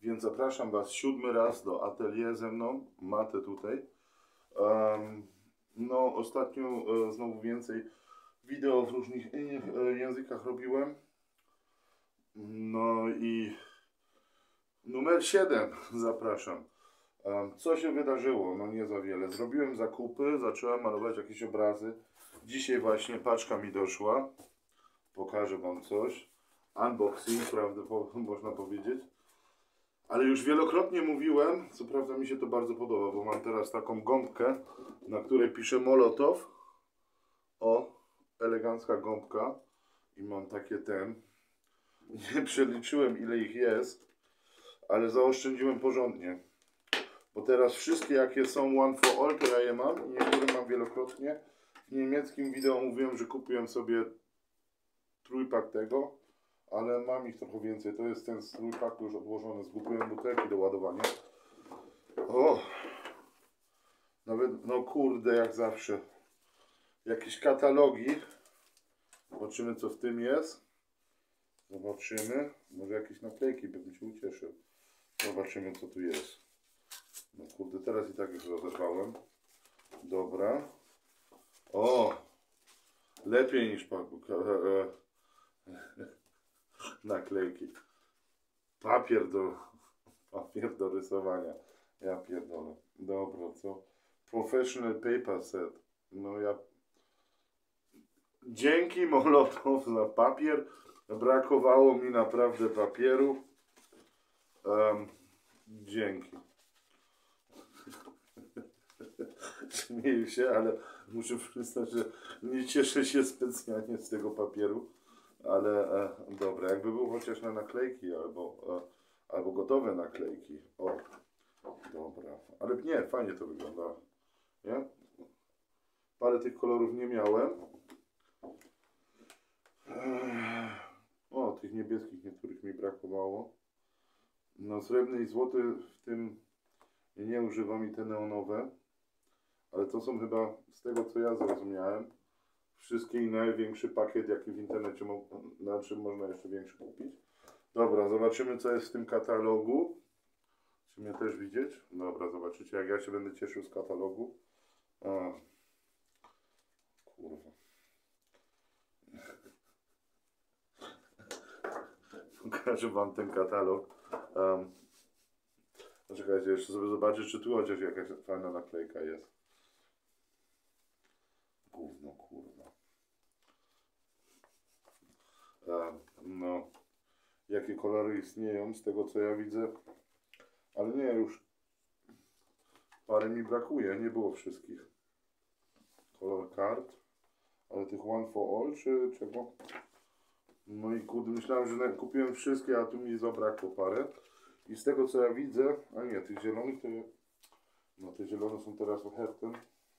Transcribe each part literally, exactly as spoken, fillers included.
Więc zapraszam Was siódmy raz do atelier ze mną, matę tutaj. Um, no ostatnio e, znowu więcej wideo w różnych innych e, językach robiłem. No i numer siedem zapraszam. Um, co się wydarzyło? No nie za wiele. Zrobiłem zakupy, zacząłem malować jakieś obrazy. Dzisiaj właśnie paczka mi doszła. Pokażę Wam coś. Unboxing, prawda, po, można powiedzieć. Ale już wielokrotnie mówiłem, co prawda mi się to bardzo podoba, bo mam teraz taką gąbkę, na której piszę Molotow. O, elegancka gąbka. I mam takie ten. Nie przeliczyłem, ile ich jest, ale zaoszczędziłem porządnie. Bo teraz wszystkie, jakie są One for All, to ja je mam i niektóre mam wielokrotnie. W niemieckim wideo mówiłem, że kupiłem sobie trójpak tego, ale mam ich trochę więcej. To jest ten z trójpaku już odłożony. Zgubiłem butelki do ładowania. O! Nawet, no kurde, jak zawsze. Jakieś katalogi. Zobaczymy, co w tym jest. Zobaczymy. Może jakieś naklejki, bym się ucieszył. Zobaczymy, co tu jest. No kurde, teraz i tak już rozerwałem. Dobra. O! Lepiej niż naklejki. Papier do, papier do rysowania. Ja pierdolę. Dobra, co? Professional paper set. No ja... Dzięki Molotow za papier. Brakowało mi naprawdę papieru. Um, dzięki. Śmieję się, ale muszę przyznać, że nie cieszę się specjalnie z tego papieru. Ale e, dobra, jakby był chociaż na naklejki albo, e, albo gotowe naklejki. O, dobra. Ale nie, fajnie to wygląda. Nie? Parę tych kolorów nie miałem. O, tych niebieskich niektórych mi brakowało. No srebrny i złoty w tym nie używam i te neonowe. Ale to są chyba, z tego co ja zrozumiałem, wszystkie i największy pakiet, jaki w internecie mo na czym można jeszcze większy kupić. Dobra, zobaczymy, co jest w tym katalogu. Czy mnie też widzieć? Dobra, zobaczycie, jak ja się będę cieszył z katalogu. A. Kurwa. Pokażę Wam ten katalog. Um, Poczekajcie, jeszcze sobie zobaczę, czy tu chociaż jakaś fajna naklejka jest. Gówno, kurwa. Um, no. Jakie kolory istnieją, z tego co ja widzę. Ale nie, już parę mi brakuje, nie było wszystkich. Kolor kart. Ale tych One for All, czy czego? No i kurde, myślałem, że kupiłem wszystkie, a tu mi zabrakło parę. I z tego co ja widzę, a nie, tych zielonych to... No te zielone są teraz w heftem.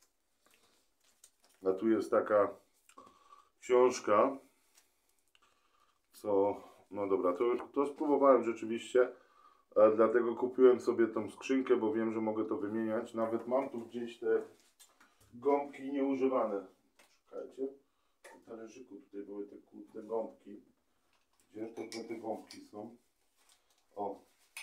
A tu jest taka książka, co... No dobra, to, to spróbowałem rzeczywiście. Dlatego kupiłem sobie tą skrzynkę, bo wiem, że mogę to wymieniać. Nawet mam tu gdzieś te gąbki nieużywane. Czekajcie. W talerzyku tutaj były te, te gąbki. Gdzie to te gąbki są? O.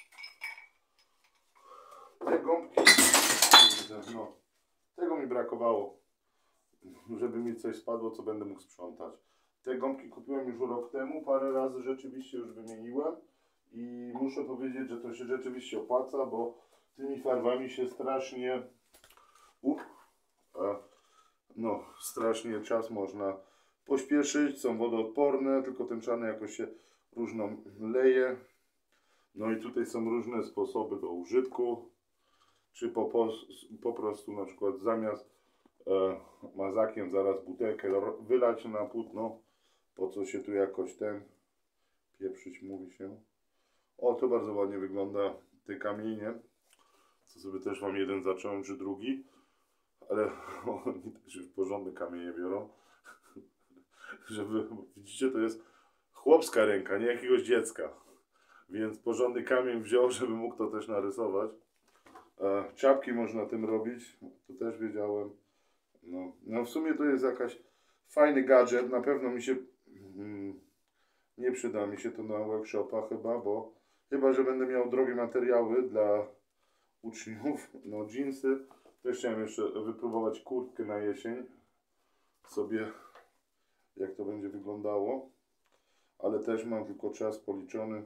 Te gąbki. No. Tego mi brakowało. Żeby mi coś spadło, co będę mógł sprzątać. Te gąbki kupiłem już rok temu. Parę razy rzeczywiście już wymieniłem. I muszę powiedzieć, że to się rzeczywiście opłaca, bo tymi farbami się strasznie uh, no, strasznie czas można pośpieszyć, są wodoodporne, tylko ten czarny jakoś się różno leje. No i tutaj są różne sposoby do użytku, czy po, po, po prostu na przykład zamiast e, mazakiem zaraz butelkę wylać na płótno, po co się tu jakoś ten pieprzyć, mówi się. O, to bardzo ładnie wygląda, te kamienie. To sobie też Wam jeden zacząłem, czy drugi. Ale oni też już porządne kamienie biorą. Żeby, widzicie, to jest chłopska ręka, nie jakiegoś dziecka. Więc porządny kamień wziął, żeby mógł to też narysować. E, czapki można tym robić, to też wiedziałem. No, no w sumie to jest jakaś fajny gadżet, na pewno mi się... Mm, nie przyda mi się to na workshopach chyba, bo Chyba że będę miał drogie materiały dla uczniów. No dżinsy. Też chciałem jeszcze wypróbować kurtkę na jesień. Sobie jak to będzie wyglądało. Ale też mam tylko czas policzony.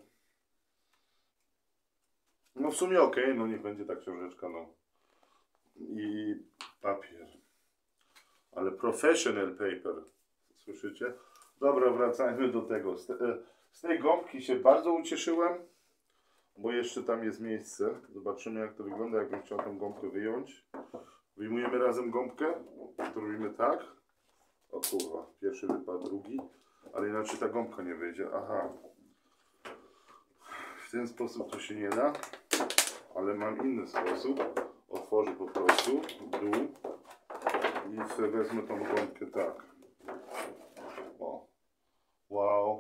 No w sumie ok, no niech będzie ta książeczka, no. I papier. Ale professional paper. Słyszycie? Dobra, wracajmy do tego. Z, te, z tej gąbki się bardzo ucieszyłem, bo jeszcze tam jest miejsce. Zobaczymy jak to wygląda, jakbym chciał tę gąbkę wyjąć. Wyjmujemy razem gąbkę. To robimy tak. O kurwa, pierwszy wypadł, drugi. Ale inaczej ta gąbka nie wyjdzie. Aha. W ten sposób to się nie da. Ale mam inny sposób. Otworzę po prostu dół i sobie wezmę tą gąbkę tak. O. Wow.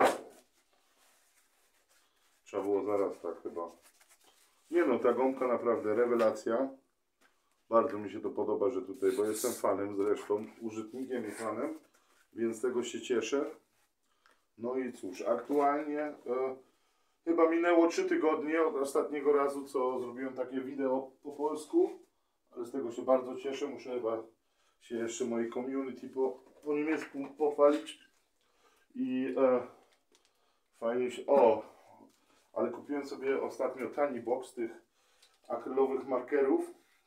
Trzeba było zaraz tak chyba. Nie no, ta gąbka naprawdę rewelacja. Bardzo mi się to podoba, że tutaj, bo jestem fanem zresztą, użytnikiem i fanem, więc tego się cieszę. No i cóż, aktualnie e, chyba minęło trzy tygodnie od ostatniego razu, co zrobiłem takie wideo po polsku, ale z tego się bardzo cieszę. Muszę chyba się jeszcze mojej community po, po niemiecku pochwalić. I e, fajnie się... O! Ale kupiłem sobie ostatnio tani box tych akrylowych markerów.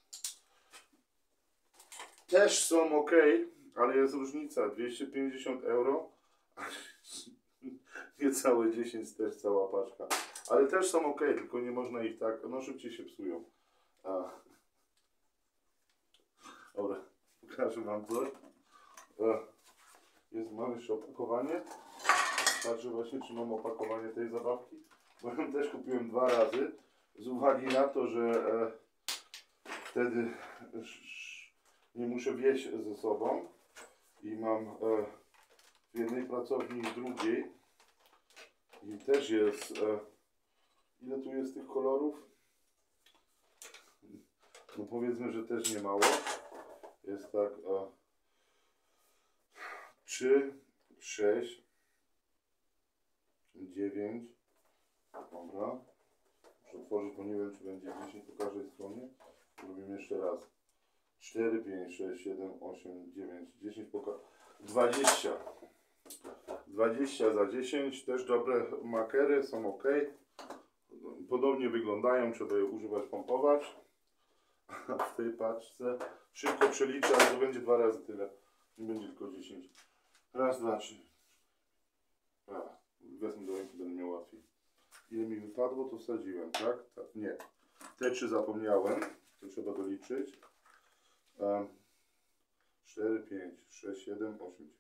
Też są ok, ale jest różnica. dwieście pięćdziesiąt euro. Niecałe dziesięć też cała paczka. Ale też są ok, tylko nie można ich tak... No szybciej się psują. A. Dobra, pokażę wam coś. Jest, mam jeszcze opakowanie. Patrzę właśnie, czy mam opakowanie tej zabawki. Bo ją też kupiłem dwa razy. Z uwagi na to, że e, wtedy nie muszę wieźć ze sobą. I mam e, w jednej pracowni i w drugiej. I też jest... E, ile tu jest tych kolorów? No powiedzmy, że też nie mało. Jest tak... E, trzy, sześć, dziewięć. Dobra. Muszę otworzyć, bo nie wiem, czy będzie dziesięć po każdej stronie. Robimy jeszcze raz. cztery, pięć, sześć, siedem, osiem, dziewięć, dziesięć po każdej. dwadzieścia. dwadzieścia za dziesięć. Też dobre makery, są ok. Podobnie wyglądają, trzeba je używać, pompować. A w tej paczce szybko przeliczę, ale to będzie dwa razy tyle. Nie będzie tylko dziesięć. Raz, dwa, trzy. A, wezmę do ręki, będę miał łatwiej. Ile mi wypadło, to wsadziłem, tak? tak? Nie. Te trzy zapomniałem. To trzeba doliczyć. Um, cztery, pięć, sześć, siedem, osiem, dziewięć.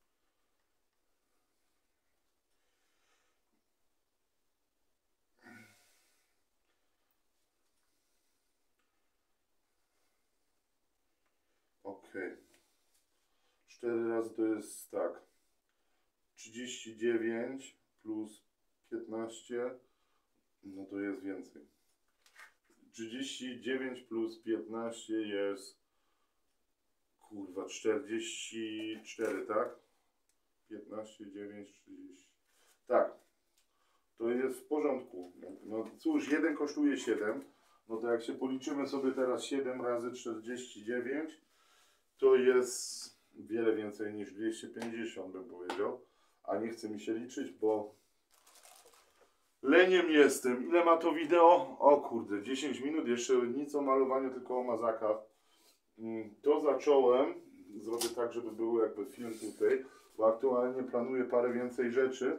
Ok. cztery razy to jest tak. trzydzieści dziewięć plus piętnaście. No to jest więcej. trzydzieści dziewięć plus piętnaście jest... Kurwa, czterdzieści cztery, tak? piętnaście, dziewięć, trzydzieści. Tak. To jest w porządku. No cóż, jeden kosztuje siedem. No to jak się policzymy sobie teraz siedem razy czterdzieści dziewięć, to jest wiele więcej niż dwieście pięćdziesiąt, bym powiedział. A nie chce mi się liczyć, bo leniem jestem. Ile ma to wideo? O kurde, dziesięć minut. Jeszcze nic o malowaniu, tylko o mazakach. To zacząłem. Zrobię tak, żeby był jakby film tutaj, bo aktualnie planuję parę więcej rzeczy.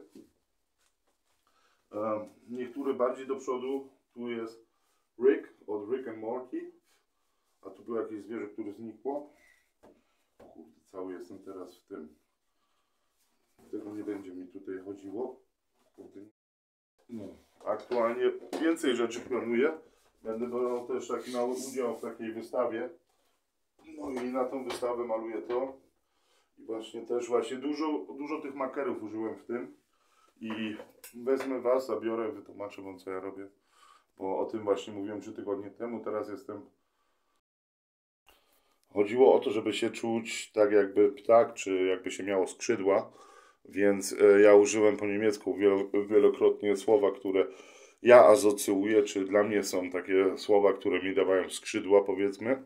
Niektóre bardziej do przodu. Tu jest Rick od Rick and Morty. A tu było jakieś zwierzę, które znikło. Kurde, cały jestem teraz w tym. Tego nie będzie mi tutaj chodziło. Kurde. No, aktualnie więcej rzeczy planuję. Będę brał też taki mały udział w takiej wystawie. No i na tą wystawę maluję to. I właśnie też właśnie dużo, dużo tych makerów użyłem w tym. I wezmę was, zabiorę, wytłumaczę wam, co ja robię. Bo o tym właśnie mówiłem trzy tygodnie temu. Teraz jestem... Chodziło o to, żeby się czuć tak jakby ptak, czy jakby się miało skrzydła. Więc e, ja użyłem po niemiecku wielo, wielokrotnie słowa, które ja asocjuję, czy dla mnie są takie słowa, które mi dawają skrzydła, powiedzmy.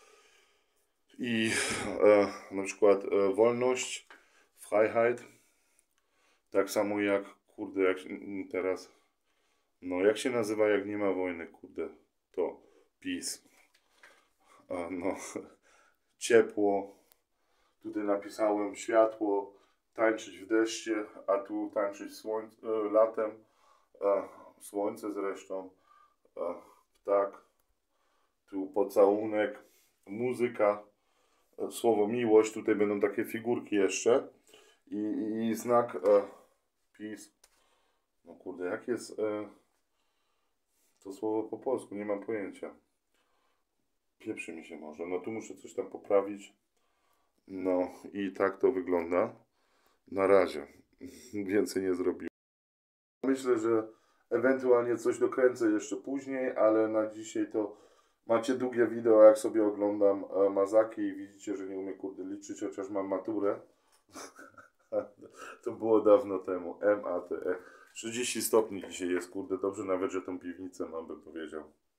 I e, na przykład e, wolność, Freiheit, tak samo jak, kurde, jak teraz, no jak się nazywa, jak nie ma wojny, kurde, to peace, e, no, ciepło, tutaj napisałem światło, tańczyć w deszcie, a tu tańczyć słoń, e, latem, e, słońce zresztą, e, ptak, tu pocałunek, muzyka, e, słowo miłość, tutaj będą takie figurki jeszcze i, i, i znak e, peace. No kurde, jak jest e, to słowo po polsku, nie mam pojęcia. Pieprzy mi się może, no tu muszę coś tam poprawić. No i tak to wygląda. Na razie. Więcej nie zrobiłem. Myślę, że ewentualnie coś dokręcę jeszcze później, ale na dzisiaj to macie długie wideo, jak sobie oglądam e, mazaki i widzicie, że nie umiem kurde liczyć, chociaż mam maturę. To było dawno temu. M A T E. trzydzieści stopni dzisiaj jest, kurde, dobrze nawet, że tą piwnicę mam, bym powiedział.